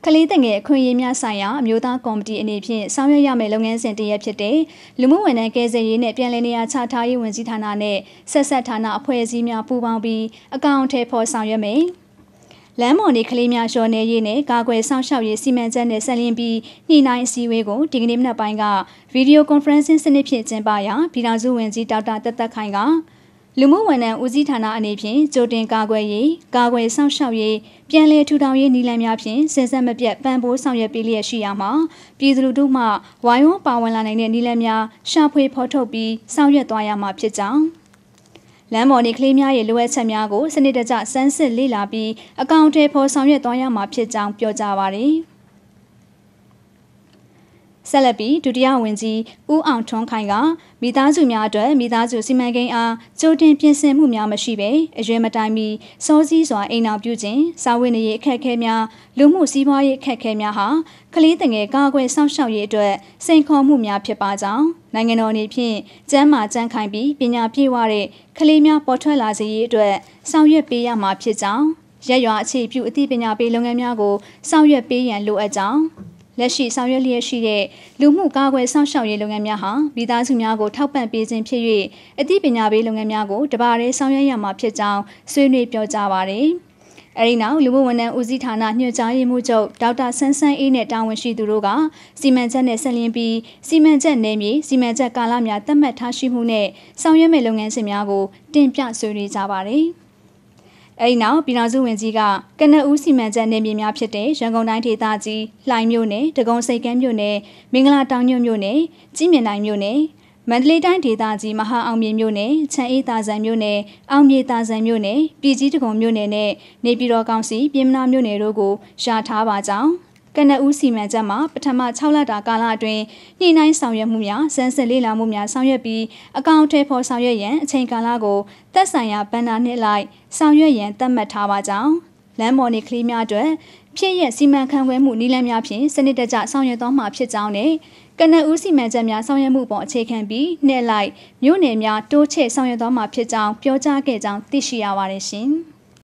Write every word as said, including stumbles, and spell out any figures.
ကလေးတငယ်အခွင့်အရေးများဆိုင်ရာအမျိုးသားကော်မတီအနေဖြင့်ဆောင်ရွက်ရမယ့်လုပ်ငန်းစဉ်တစ်ရပ်ဖြစ်တဲ့လူမှုဝန်ထမ်းကယ်ဆယ်ရေးနဲ့ပြည်လည်နေရာချထားရေးဝန်ကြီးဌာနနဲ့ဆက်ဆက်ဌာနအဖွဲ့အစည်းများပူးပေါင်းပြီးအကောင့်အထည်ဖော်ဆောင်ရွက်မယ်။လမ်းမော်နေကလေးများလျှော်နေရေးနဲ့ကာကွယ်ဆောင်ရှောက်ရေးစီမံချက်နဲ့ဆက်လျင်းပြီးညှိနှိုင်းအစည်းအဝေးကိုဒီကနေ့မနက်ပိုင်းကဗီဒီယိုကွန်ဖရင့်စင်းစနစ်ဖြင့်ကျင်းပရာပြည်ထောင်စုဝန်ကြီးဒေါက်တာတက်သက်ခိုင်ကလူမှုဝန်ထမ်းဦးစီးဌာနအနေဖြင့်ကြိုတင်ကာကွယ်ရေးကာကွယ်ဆောင်ရှောက်ရေးပြန်လည်ထူထောင်ရေးနည်းလမ်းများဖြင့်စဉ်ဆက်မပြတ်ပံ့ပိုးဆောင်ရွက်ပေးလျက်ရှိရာမှာပြည်သူလူထုမှဝိုင်းဝန်းပါဝင်လာနိုင်တဲ့နည်းလမ်းများရှာဖွေဖော်ထုတ်ပြီးဆောင်ရွက်သွားရမှာဖြစ်ကြောင်းလမ်းမော်နေကလေးများရဲ့လိုအပ်ချက်များကိုစနစ်တကျစမ်းစစ်လေ့လာပြီးအကောင့်ထဲပေါ်ဆောင်ရွက်သွားရမှာဖြစ်ကြောင်းပြောကြားပါရယ်ဆက်လက်ပြီးဒုတိယဝန်ကြီးဦးအောင်ထွန်းခိုင်ကမိသားစုများအတွက်မိသားစုစီမံကိန်းအားကြိုတင်ပြင်ဆင်မှုများမရှိဘဲအရွယ်မတိုင်မီစောစည်းစွာအိမ်အောင်ပြုခြင်းစာဝတ်နေရေးအခက်အခဲများလူမှုစီးပွားရေးအခက်အခဲများဟာကလေးငယ်ကာကွယ်စောင့်ရှောက်ရေးအတွက်စိန်ခေါ်မှုများဖြစ်ပါကြောင်းနိုင်ငံတော်အနေဖြင့်ကျန်းမာကြံ့ခိုင်ပြီးပညာပြည့်ဝတဲ့ကလေးများပေါ်ထွက်လာစေရေးအတွက်ဆောင်ရွက်ပေးရမှာဖြစ်ကြောင်းရက်ရွာအခြေပြုအသိပညာပေးလုပ်ငန်းများကိုဆောင်ရွက်ပေးရန်လိုအပ်ကြောင်းလက်ရှိဆောင်ရွက်လျက်ရှိတဲ့လူမှုကာကွယ်စောင့်ရှောက်ရေးလုပ်ငန်းများဟာမိသားစုများကိုထောက်ပံ့ပေးခြင်းဖြစ်၍အသိပညာပေးလုပ်ငန်းများကိုတပါးတည်းဆောင်ရွက်ရမှာဖြစ်ကြောင်းဆွေးနွေးပြောကြားပါရယ်။အဲဒီနောက်လူမှုဝန်ထမ်းဦးစီးဌာနညွှန်ကြားရေးမှူးချုပ်ဒေါက်တာဆန်းဆန်းအေးနဲ့တာဝန်ရှိသူတို့ကစီမံချက်နဲ့ဆက်လျင်းပြီးစီမံချက်နယ်မြေစီမံချက်ကာလများသတ်မှတ်ထားရှိမှုနဲ့ဆောင်ရွက်မယ့်လုပ်ငန်းစဉ်များကိုတင်ပြဆွေးနွေးကြပါရယ်။အဲဒီနောက်ပြည်ထောင်စုဝန်ကြီးကကနဦးစီမံချက်နယ်မြေများဖြစ်တဲ့ရန်ကုန်တိုင်းဒေသကြီးလှိုင်မြို့နယ်ဒဂုံစိတ်ကမ်းမြို့နယ်မင်္ဂလာတောင်ညွန့်မြို့နယ်ကြီးမြင့်တိုင်းမြို့နယ်မန္တလေးတိုင်းဒေသကြီးမဟာအောင်မြေမြို့နယ်ချမ်းအေးသာဆန်မြို့နယ်အောင်မြေသာဆန်မြို့နယ်ပြည်ကြီးဒဂုံမြို့နယ်နဲ့နေပြည်တော်ကောင်စီပြည်မနာမြို့နယ်တို့ကိုရှာထားပါကြောင်းကနဦးစီမံချက်မှာပထမ၆လတာကာလအတွင်းညှိနှိုင်းဆောင်ရွက်မှုများစမ်းစစ်လေ့လာမှုများဆောင်ရွက်ပြီးအကောင့်အထည်ဖော်ဆောင်ရွက်ရန်အချိန်ကာလကိုသက်ဆိုင်ရာဗဏ္ဍာနှစ်လိုက်ဆောင်ရွက်ရန်သတ်မှတ်ထားပါကြောင်းလမ်းမော်နေကလေးများအတွက်ဖြစ်ရစီမံခန့်ခွဲမှုနည်းလမ်းများဖြင့်စနစ်တကျဆောင်ရွက်သွားမှာဖြစ်ကြောင်းနဲ့ကနဦးစီမံချက်များဆောင်ရွက်မှုပေါ်အခြေခံပြီးနှစ်လိုက်မြို့နယ်များတိုးချဲ့ဆောင်ရွက်သွားမှာဖြစ်ကြောင်းပြောကြားခဲ့ကြောင်းသိရှိရပါတယ်ရှင်။